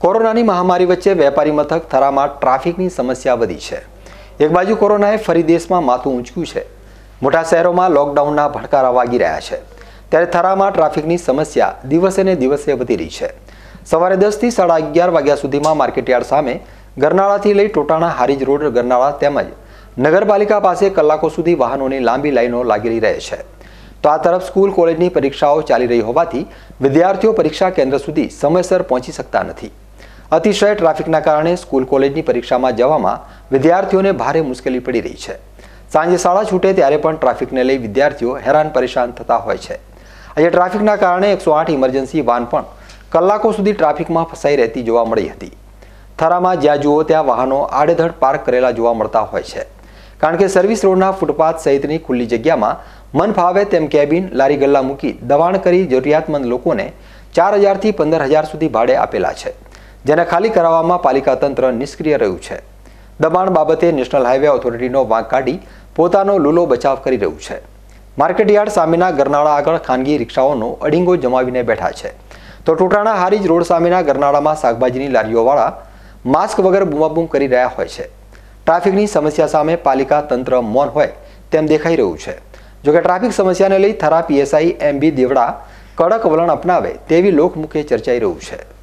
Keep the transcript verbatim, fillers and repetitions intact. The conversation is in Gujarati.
કોરોનાની મહામારી વચ્ચે વેપારી મથક થરામાં ટ્રાફિકની સમસ્યા વધી છે। એક બાજુ કોરોનાએ ફરી દેશમાં માથું ઊંચક્યું છે। મોટા શહેરોમાં લોકડાઉનના ભડકારા વાગી રહ્યા છે, ત્યારે થરામાં ટ્રાફિકની સમસ્યા દિવસે ને દિવસે વધી રહી છે। સવારે દસ થી સાડા અગિયાર વાગ્યા સુધીમાં માર્કેટયાર્ડ સામે ગરનાળાથી લઈ ટોટાણા હારીજ રોડ ગરનાળા તેમજ નગરપાલિકા પાસે કલાકો સુધી વાહનોની લાંબી લાઈનો લાગેલી રહે છે। તો આ તરફ સ્કૂલ કોલેજની પરીક્ષાઓ ચાલી રહી હોવાથી વિદ્યાર્થીઓ પરીક્ષા કેન્દ્ર સુધી સમયસર પહોંચી શકતા નથી। અતિશય ટ્રાફિકના કારણે સ્કૂલ કોલેજની પરીક્ષામાં જવામાં વિદ્યાર્થીઓને ભારે મુશ્કેલી પડી રહી છે। સાંજે શાળા છૂટે ત્યારે પણ ટ્રાફિકને લઈ વિદ્યાર્થીઓ હેરાન પરેશાન થતા હોય છે। આજે ટ્રાફિકના કારણે એકસો આઠ ઇમરજન્સી વાન પણ કલાકો સુધી ટ્રાફિકમાં ફસાઈ રહેતી જોવા મળી હતી। થરામાં જ્યાં જુઓ ત્યાં વાહનો આડેધડ પાર્ક કરેલા જોવા મળતા હોય છે, કારણ કે સર્વિસ રોડના ફૂટપાથ સહિતની ખુલ્લી જગ્યામાં મન ફાવે તેમ કેબિન લારી ગલ્લા મૂકી દબાણ કરી જરૂરિયાતમંદ લોકોને ચાર હજારથી પંદર હજાર સુધી ભાડે આપેલા છે, જેને ખાલી કરાવવામાં પાલિકા તંત્ર નિષ્ક્રિય રહ્યું છે। દબાણ બાબતે નેશનલ હાઈવે ઓથોરિટીનો વાંક કાઢી પોતાનો લૂલો બચાવ કરી રહ્યું છે। માર્કેટયાર્ડ સામેના ગરનાળા આગળ ખાનગી રિક્ષાઓનો અડીંગો જમાવીને બેઠા છે, તો ટોટાણા હારીજ રોડ સામેના ગરનાળામાં શાકભાજીની લારીઓવાળા માસ્ક વગર બૂમાબૂમ કરી રહ્યા હોય છે। ટ્રાફિકની સમસ્યા સામે પાલિકા તંત્ર મૌન હોય તેમ દેખાઈ રહ્યું છે। જોકે ટ્રાફિક સમસ્યાને લઈ થરા પીએસઆઈ એમ બી દેવડા કડક વલણ અપનાવે તેવી લોકમુખે ચર્ચાઈ રહ્યું છે।